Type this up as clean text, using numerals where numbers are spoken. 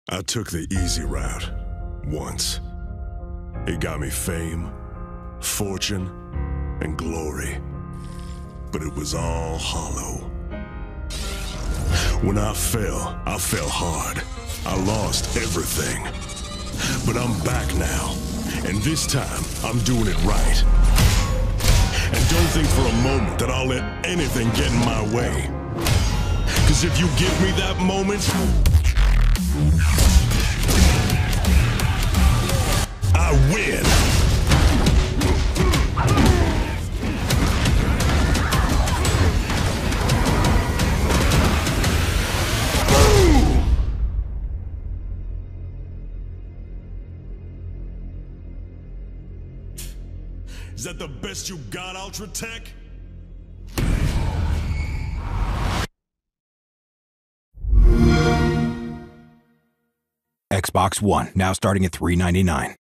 I took the easy route once. It got me fame, fortune, and glory. But it was all hollow. When I fell hard. I lost everything. But I'm back now, and this time I'm doing it right. And don't think for a moment that I'll let anything get in my way. 'Cause if you give me that moment, I win. Is that the best you got, Ultra Tech? Xbox One, now starting at $399.